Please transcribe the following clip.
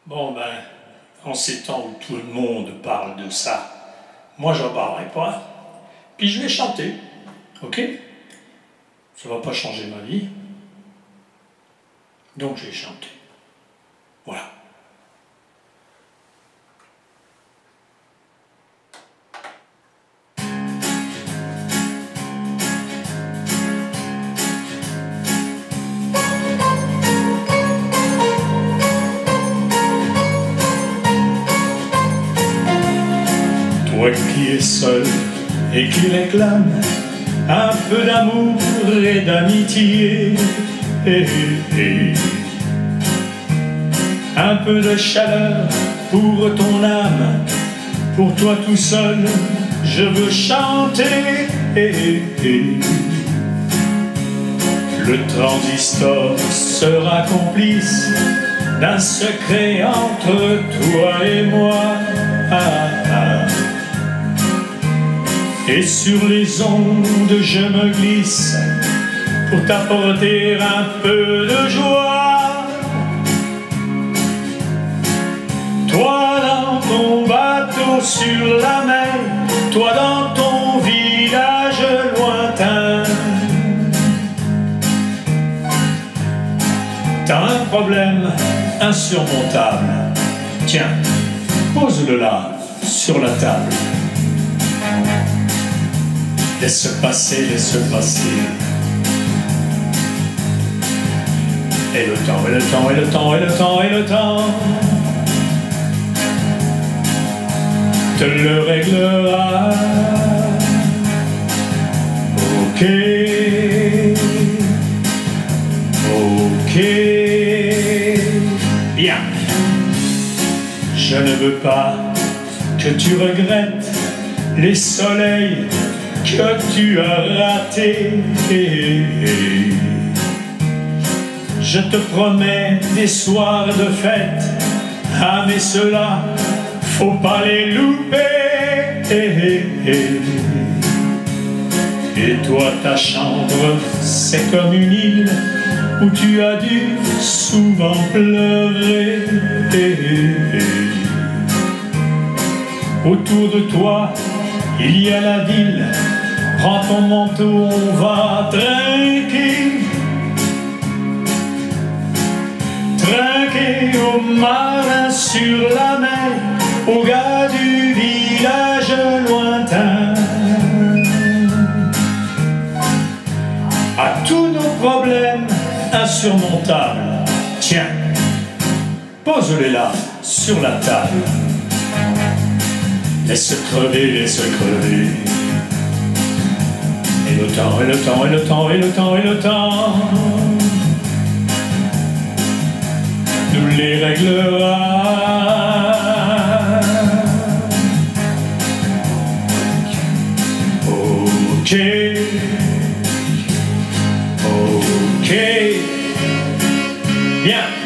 Bon ben, en ces temps où tout le monde parle de ça, moi j'en parlerai pas. Puis je vais chanter, ok? Ça va pas changer ma vie. Donc je vais chanter. Voilà. Toi qui es seul et qui réclame un peu d'amour et d'amitié, un peu de chaleur pour ton âme, pour toi tout seul, je veux chanter. Le transistor sera complice d'un secret entre toi et moi. Et sur les ondes je me glisse pour t'apporter un peu de joie. Toi dans ton bateau sur la mer, toi dans ton village lointain, t'as un problème insurmontable. Tiens, pose-le là, sur la table. Laisse passer, laisse passer. Et le temps, et le temps, et le temps, et le temps, et le temps te le réglera. Ok, ok, bien. Je ne veux pas que tu regrettes les soleils que tu as ratés. Je te promets des soirs de fête, ah mais ceux-là, faut pas les louper. Et toi ta chambre, c'est comme une île où tu as dû souvent pleurer. Autour de toi, il y a la ville. Prends ton manteau, on va trinquer. Trinquer aux marins sur la mer, aux gars du village lointain. À tous nos problèmes insurmontables, tiens, pose-les là, sur la table. Laisse crever, laisse crever. Et le temps, et le temps, et le temps, et le temps, et le temps nous les réglera. Ok, ok, bien.